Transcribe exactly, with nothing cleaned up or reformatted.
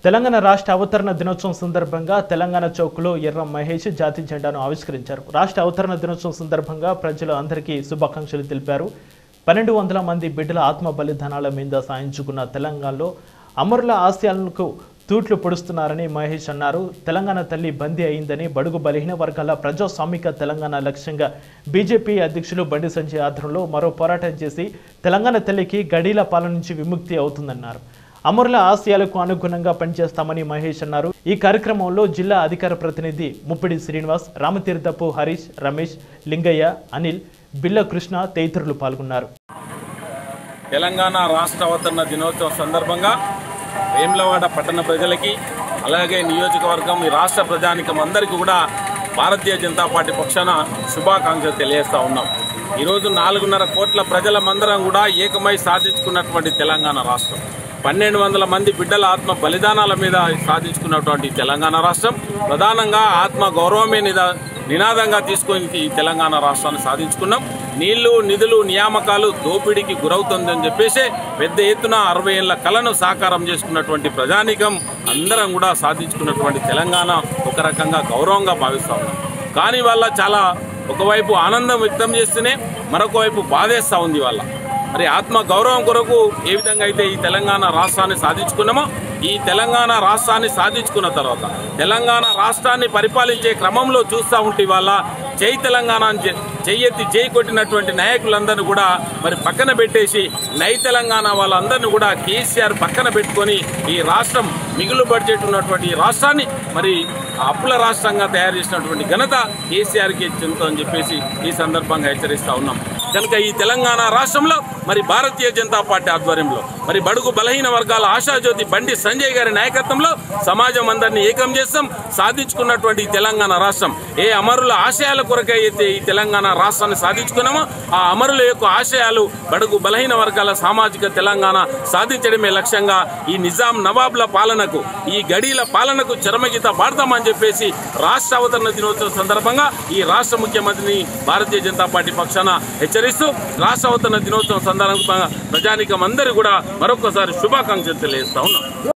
తెలంగాణ రాష్ట్ర అవతరణ దినోత్సవం సందర్భంగా తెలంగాణ చౌక్లో ఎర్ర మహేష్ జాతీయ జెండాను ఆవిష్కరించారు. రాష్ట్ర అవతరణ దినోత్సవం సందర్భంగా ప్రజలు అందరికీ శుభాకాంక్షలు తెలిపారు. పన్నెండు వందల మంది బిడ్డల ఆత్మ బలిదానాల మీద సాయించుకున్న తెలంగాణలో అమరుల ఆశయాలకు తూట్లు పొడుస్తున్నారని మహేష్ అన్నారు. తెలంగాణ తల్లి బందీ అయిందని బడుగు బలహీన వర్గాల ప్రజాస్వామిక తెలంగాణ లక్ష్యంగా బీజేపీ అధ్యక్షులు బండి సంజయ్ ఆధ్వర్యంలో మరో పోరాటం చేసి తెలంగాణ తల్లికి గడీల పాలన నుంచి విముక్తి అవుతుందన్నారు. అమరుల ఆశయాలకు అనుగుణంగా పనిచేస్తామని మహేష్ అన్నారు. ఈ కార్యక్రమంలో జిల్లా అధికార ప్రతినిధి ముప్పిడి శ్రీనివాస్, రామతీర్థపు హరీష్, రమేష్, లింగయ్య, అనిల్, బిల్ల కృష్ణ తదితరులు పాల్గొన్నారు. తెలంగాణ రాష్ట్ర అవతరణ దినోత్సవం సందర్భంగా వేములవాడ పట్టణ ప్రజలకి అలాగే నియోజకవర్గం ఈ రాష్ట్ర ప్రజానికం అందరికీ కూడా భారతీయ జనతా పార్టీ పక్షాన శుభాకాంక్షలు తెలియజేస్తూ ఉన్నాం. ఈరోజు నాలుగున్నర కోట్ల ప్రజలమందరం కూడా ఏకమై సాధించుకున్నటువంటి తెలంగాణ రాష్ట్రం, పన్నెండు వందల మంది బిడ్డల ఆత్మ బలిదానాల మీద సాధించుకున్నటువంటి తెలంగాణ రాష్ట్రం, ప్రధానంగా ఆత్మ గౌరవమే నిదా నినాదంగా తీసుకొని ఈ తెలంగాణ రాష్ట్రాన్ని సాధించుకున్నాం. నీళ్లు, నిధులు, నియామకాలు దోపిడీకి గురవుతుందని చెప్పేసి పెద్ద ఎత్తున అరవై ఏళ్ల కళను సాకారం చేసుకున్నటువంటి ప్రజానీకం అందరం కూడా సాధించుకున్నటువంటి తెలంగాణ ఒక రకంగా గౌరవంగా భావిస్తూ ఉన్నాం. కానీ వాళ్ళ చాలా ఒకవైపు ఆనందం వ్యక్తం చేస్తూనే మరొక వైపు బాధేస్తూ ఉంది. వాళ్ళ మరి ఆత్మ గౌరవం కొరకు ఏ విధంగా అయితే ఈ తెలంగాణ రాష్ట్రాన్ని సాధించుకున్నామో, ఈ తెలంగాణ రాష్ట్రాన్ని సాధించుకున్న తర్వాత తెలంగాణ రాష్ట్రాన్ని పరిపాలించే క్రమంలో చూస్తూ ఉంటే వాళ్ళ జై తెలంగాణ చెయ్యెత్తి జై కొట్టినటువంటి నాయకులందరినీ కూడా మరి పక్కన పెట్టేసి నై తెలంగాణ వాళ్ళందరినీ కూడా కేసీఆర్ పక్కన పెట్టుకొని ఈ రాష్ట్రం మిగులు బడ్జెట్ ఉన్నటువంటి ఈ రాష్ట్రాన్ని మరి అప్పుల రాష్ట్రంగా తయారు చేసినటువంటి ఘనత కేసీఆర్కి చెందుతుందని చెప్పేసి ఈ సందర్భంగా హెచ్చరిస్తూ ఉన్నాం. కనుక ఈ తెలంగాణ రాష్ట్రంలో మరి భారతీయ జనతా పార్టీ ఆధ్వర్యంలో మరి బడుగు బలహీన వర్గాల ఆశాజ్యోతి బండి సంజయ్ గారి నాయకత్వంలో సమాజం అందరినీ ఏకం చేస్తాం. సాధించుకున్నటువంటి తెలంగాణ రాష్ట్రం ఏ అమరుల ఆశయాల కొరకై అయితే ఈ తెలంగాణ రాష్ట్రాన్ని సాధించుకున్నామో ఆ అమరుల యొక్క ఆశయాలు బడుగు బలహీన వర్గాల సామాజిక తెలంగాణ సాధించడమే లక్ష్యంగా ఈ నిజాం నవాబ్ల పాలనకు, ఈ గడీల పాలనకు చరమగీత పాడతామని చెప్పేసి రాష్ట్ర అవతరణ దినోత్సవం సందర్భంగా ఈ రాష్ట్ర ముఖ్యమంత్రిని భారతీయ జనతా పార్టీ పక్షాన హెచ్చరిస్తూ రాష్ట్ర అవతరణ దినోత్సవం సందర్భంగా ప్రజానికం అందరూ కూడా మరొకసారి శుభాకాంక్షలు తెలియజేస్తా ఉన్నాం.